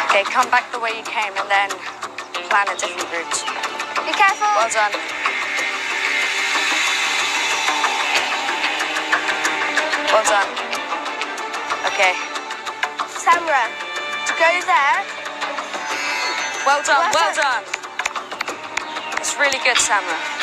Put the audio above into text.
Okay, come back the way you came and then plan a different route. Be careful. Well done. Well done. Okay. Samra, to go there. Well done, well done. It's really good, Samra.